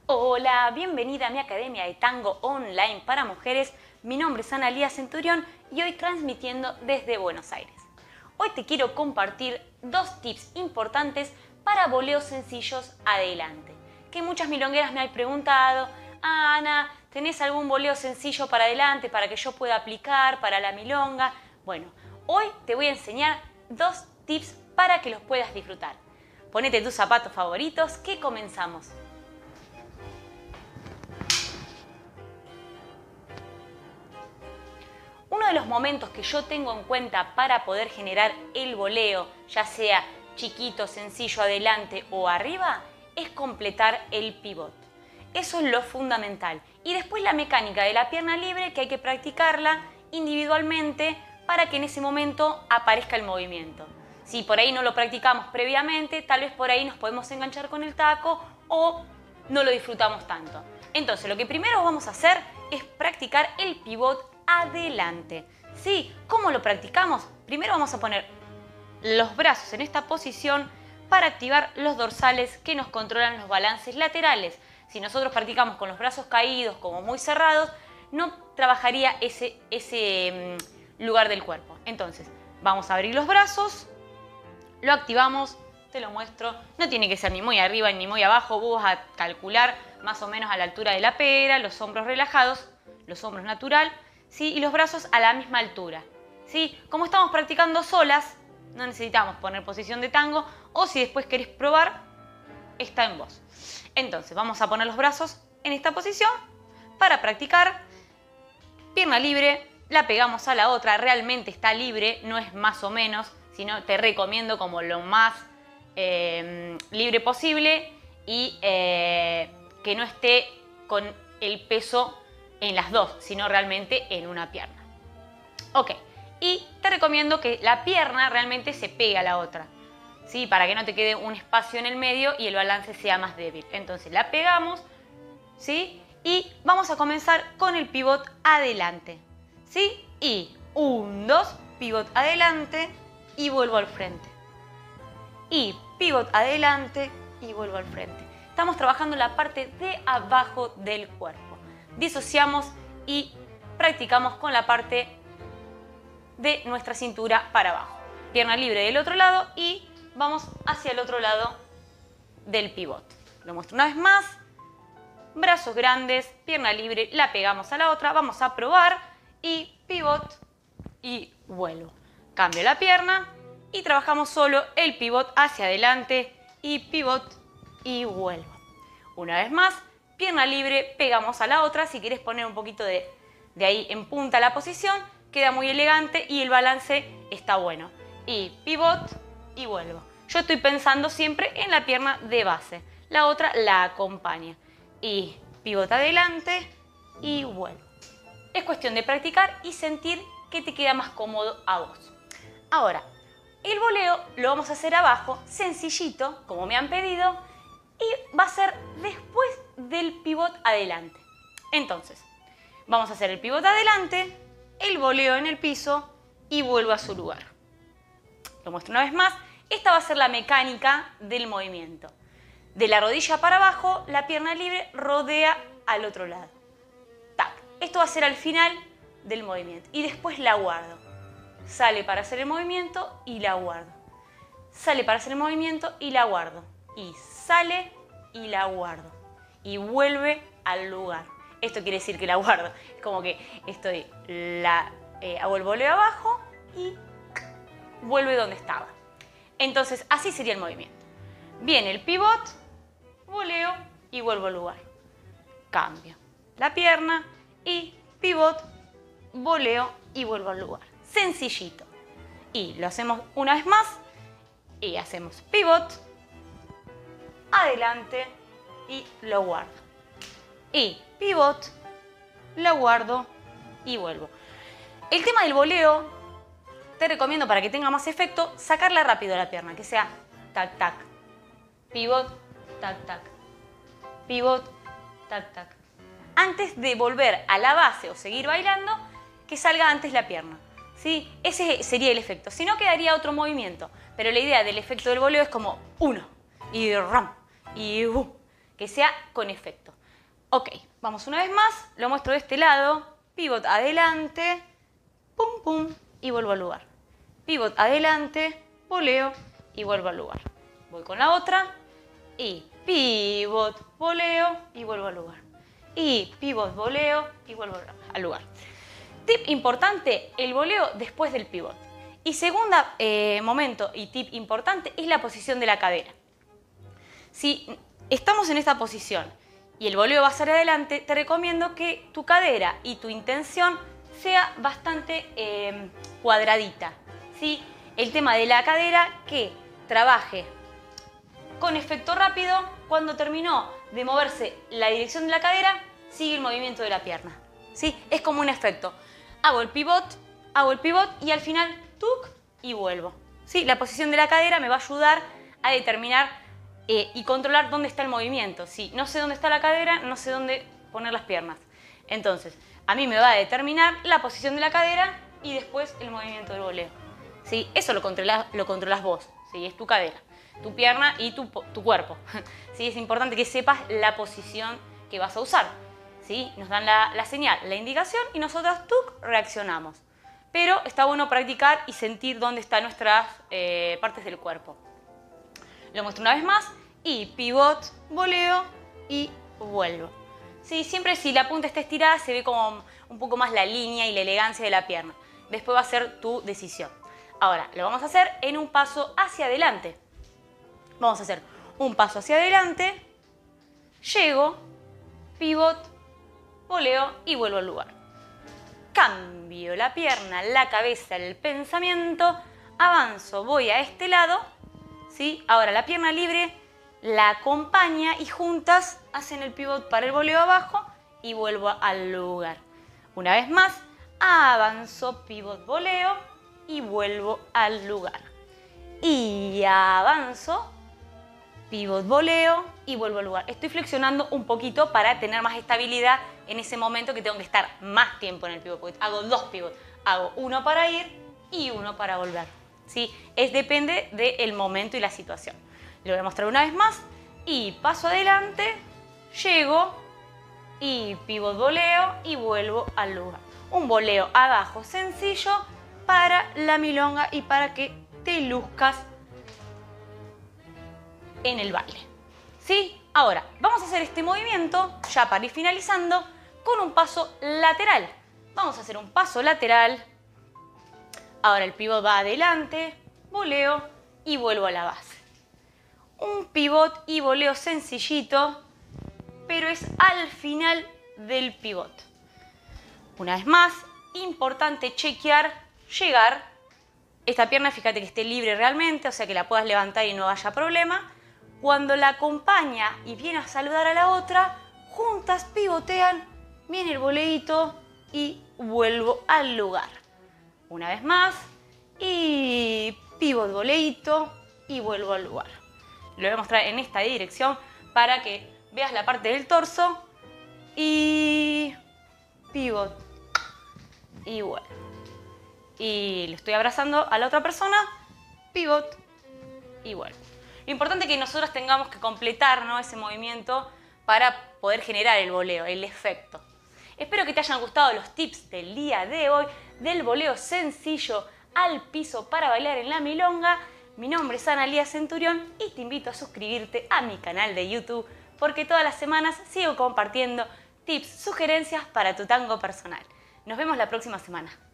Hola, bienvenida a mi Academia de Tango Online para Mujeres. Mi nombre es Analía Centurión y hoy transmitiendo desde Buenos Aires. Hoy te quiero compartir dos tips importantes para boleos sencillos adelante. Que muchas milongueras me han preguntado: Ana, ¿tenés algún boleo sencillo para adelante para que yo pueda aplicar para la milonga? Bueno, hoy te voy a enseñar dos tips para que los puedas disfrutar. Ponete tus zapatos favoritos que comenzamos. Uno de los momentos que yo tengo en cuenta para poder generar el boleo, ya sea chiquito, sencillo, adelante o arriba, es completar el pivot. Eso es lo fundamental. Y después la mecánica de la pierna libre, que hay que practicarla individualmente para que en ese momento aparezca el movimiento. Si por ahí no lo practicamos previamente, tal vez por ahí nos podemos enganchar con el taco o no lo disfrutamos tanto. Entonces, lo que primero vamos a hacer es practicar el pivot adelante. ¿Sí? ¿Cómo lo practicamos? Primero vamos a poner los brazos en esta posición para activar los dorsales que nos controlan los balances laterales. Si nosotros practicamos con los brazos caídos, como muy cerrados, no trabajaría ese lugar del cuerpo. Entonces, vamos a abrir los brazos, lo activamos, te lo muestro, no tiene que ser ni muy arriba ni muy abajo, vos vas a calcular más o menos a la altura de la pera, los hombros relajados, los hombros natural, ¿sí? Y los brazos a la misma altura, ¿sí? Como estamos practicando solas, no necesitamos poner posición de tango, o si después querés probar, está en vos. Entonces vamos a poner los brazos en esta posición para practicar. Pierna libre, la pegamos a la otra, realmente está libre, no es más o menos, sino te recomiendo como lo más libre posible y que no esté con el peso en las dos, sino realmente en una pierna. Ok, y te recomiendo que la pierna realmente se pegue a la otra, ¿sí? Para que no te quede un espacio en el medio y el balance sea más débil. Entonces la pegamos, ¿sí? Y vamos a comenzar con el pivot adelante, ¿sí? Y 1, 2, pivot adelante y vuelvo al frente. Y pivot adelante y vuelvo al frente. Estamos trabajando la parte de abajo del cuerpo. Disociamos y practicamos con la parte de nuestra cintura para abajo. Pierna libre del otro lado y vamos hacia el otro lado del pivot. Lo muestro una vez más. Brazos grandes, pierna libre, la pegamos a la otra. Vamos a probar y pivot y vuelvo. Cambio la pierna y trabajamos solo el pivot hacia adelante y pivot y vuelvo. Una vez más. Pierna libre, pegamos a la otra. Si quieres poner un poquito de ahí en punta la posición, queda muy elegante y el balance está bueno. Y pivot y vuelvo. Yo estoy pensando siempre en la pierna de base. La otra la acompaña. Y pivot adelante y vuelvo. Es cuestión de practicar y sentir que te queda más cómodo a vos. Ahora, el boleo lo vamos a hacer abajo, sencillito, como me han pedido, y va a ser después del pivot adelante. Entonces, vamos a hacer el pivot adelante, el boleo en el piso y vuelvo a su lugar. Lo muestro una vez más. Esta va a ser la mecánica del movimiento. De la rodilla para abajo, la pierna libre rodea al otro lado. Tac. Esto va a ser al final del movimiento. Y después la guardo. Sale para hacer el movimiento y la guardo. Sale para hacer el movimiento y la guardo. Y sale y la guardo. Y vuelve al lugar. Esto quiere decir que la guardo. Es como que hago el boleo abajo y vuelve donde estaba. Entonces, así sería el movimiento. Viene el pivot, boleo y vuelvo al lugar. Cambio la pierna y pivot, boleo y vuelvo al lugar. Sencillito. Y lo hacemos una vez más y hacemos pivot, adelante y lo guardo. Y pivot, lo guardo y vuelvo. El tema del boleo, te recomiendo para que tenga más efecto, sacarla rápido a la pierna, que sea tac, tac, pivot, tac, tac, pivot, tac, tac. Antes de volver a la base o seguir bailando, que salga antes la pierna, ¿sí? Ese sería el efecto. Si no, quedaría otro movimiento. Pero la idea del efecto del boleo es como 1 y ram y que sea con efecto. Ok, vamos una vez más, lo muestro de este lado, pivot adelante, pum pum, y vuelvo al lugar. Pivot adelante, voleo y vuelvo al lugar. Voy con la otra y pivot, voleo y vuelvo al lugar. Y pivot, voleo y vuelvo al lugar. Tip importante, el voleo después del pivot. Y segundo momento y tip importante es la posición de la cadera. Si estamos en esta posición y el voleo va a ser adelante, te recomiendo que tu cadera y tu intención sea bastante cuadradita, ¿sí? El tema de la cadera, que trabaje con efecto rápido. Cuando terminó de moverse la dirección de la cadera, sigue el movimiento de la pierna, ¿sí? Es como un efecto. Hago el pivot y al final, tuc, y vuelvo, ¿sí? La posición de la cadera me va a ayudar a determinar y controlar dónde está el movimiento. Si no sé dónde está la cadera, no sé dónde poner las piernas. Entonces, a mí me va a determinar la posición de la cadera y después el movimiento del voleo, ¿sí? Eso lo controlas vos, ¿sí? Es tu cadera, tu pierna y tu cuerpo, ¿sí? Es importante que sepas la posición que vas a usar, ¿sí? Nos dan la señal, la indicación y nosotros reaccionamos. Pero está bueno practicar y sentir dónde están nuestras partes del cuerpo. Lo muestro una vez más y pivot, voleo y vuelvo. Sí, siempre si la punta está estirada se ve como un poco más la línea y la elegancia de la pierna. Después va a ser tu decisión. Ahora, lo vamos a hacer en un paso hacia adelante. Vamos a hacer un paso hacia adelante, llego, pivot, voleo y vuelvo al lugar. Cambio la pierna, la cabeza, el pensamiento, avanzo, voy a este lado, ¿sí? Ahora la pierna libre la acompaña y juntas hacen el pivot para el voleo abajo y vuelvo al lugar. Una vez más, avanzo, pivot, voleo y vuelvo al lugar. Y avanzo, pivot, voleo y vuelvo al lugar. Estoy flexionando un poquito para tener más estabilidad en ese momento que tengo que estar más tiempo en el pivot. Porque hago dos pivots, hago uno para ir y uno para volver, ¿sí? Depende del momento y la situación. Lo voy a mostrar una vez más y paso adelante, llego y pivot, voleo y vuelvo al lugar. Un voleo abajo sencillo para la milonga y para que te luzcas en el baile, ¿sí? Ahora, vamos a hacer este movimiento, ya para ir finalizando, con un paso lateral. Vamos a hacer un paso lateral. Ahora el pivot va adelante, voleo y vuelvo a la base. Un pivot y voleo sencillito, pero es al final del pivot. Una vez más, importante chequear, llegar. Esta pierna, fíjate que esté libre realmente, o sea que la puedas levantar y no haya problema. Cuando la acompaña y viene a saludar a la otra, juntas pivotean, viene el voleíto y vuelvo al lugar. Una vez más, y pivot, voleíto y vuelvo al lugar. Lo voy a mostrar en esta dirección para que veas la parte del torso y pivot y vuelvo. Y lo estoy abrazando a la otra persona, pivot y vuelvo. Lo importante es que nosotros tengamos que completar, ¿no?, ese movimiento para poder generar el voleo, el efecto. Espero que te hayan gustado los tips del día de hoy del voleo sencillo al piso para bailar en la milonga. Mi nombre es Analía Centurión y te invito a suscribirte a mi canal de YouTube porque todas las semanas sigo compartiendo tips, sugerencias para tu tango personal. Nos vemos la próxima semana.